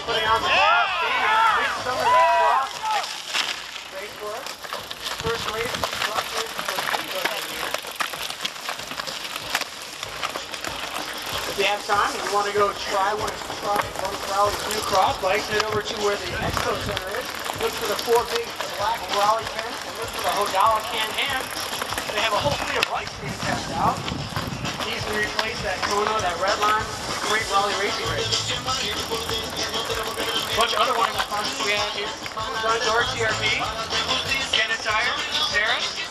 putting on the Raleigh Midsummer Night race for us. First race, cross race for anybody here. If you have time and you want to go try one of Raleigh's new cross bikes, head over to where the Expo Center is. Look for the 4 big black Raleigh pens and look for the Hodala canned ham. They have a whole fleet of bikes being tested out. These will replace that Kona, that red line, great Raleigh racing race. A bunch of other wonderful sponsors we have here. Sun Door TRP, Cannon Tire, Sarah.